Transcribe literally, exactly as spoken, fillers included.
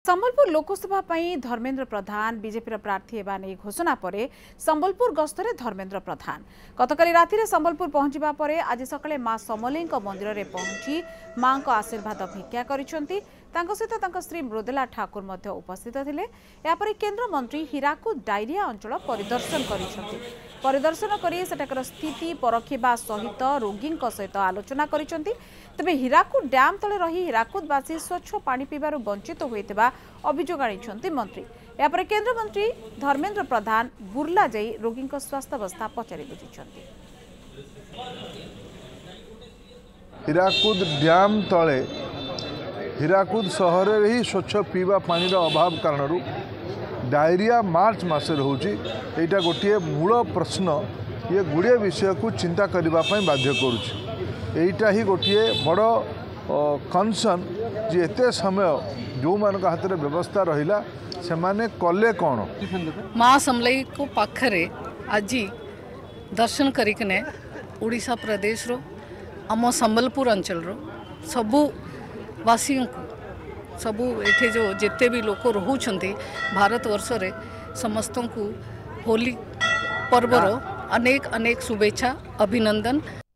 संबलपुर लोकसभा पई धर्मेंद्र प्रधान बीजेपी प्रार्थी हेबा नै घोषणा परे संबलपुर गस्तरे धर्मेंद्र प्रधान गतकाली राति रे संबलपुर पहुंचबा परे आज सकाळे मां समलेईक मंदिर रे पहुंची मां को आशीर्वाद भिक्षा करिसंती। तांको सहित तांको स्त्री मृदुला ठाकुर मध्य उपस्थित थिले। या परे केंद्र मंत्री हीराकुद डायरिया अंचल परिदर्शन करिसंती। परिदर्शन करी सेटाकर स्थिति परखिबा सहित रोगीक सहित आलोचना करिसंती। तबे हीराकुद डैम तले रही हीराकुदवासी स्वच्छ पानी पीबार वंचित होइतबा अभियोग आनिछंती मंत्री। या परे केंद्र मंत्री धर्मेंद्र प्रधान बुर्ला जाई रोगीक स्वास्थ्य अवस्था पचारि बुझिछंती। हीराकुद डैम तले हीराकुद सहर ही स्वच्छ पीवा पानी अभाव कारण डायरिया मार्च मस रोचे। यहाँ गोटे मूल प्रश्न ये गुड़े विषय को चिंता करने बाध्य करुँचा ही गोटे बड़ कनसर्न जे एते समय जो मान हाथ में व्यवस्था रहा से माने कले कौन माँ समलई को पाखरे आज दर्शन करने ओडिशा प्रदेश रो आम संबलपुर अंचल रो सबू वासियों को सबू एठे जो जिते भी लोक रोचंती भारत वर्ष रे समस्त को होली पर्वर अनेक अनेक शुभेच्छा अभिनंदन।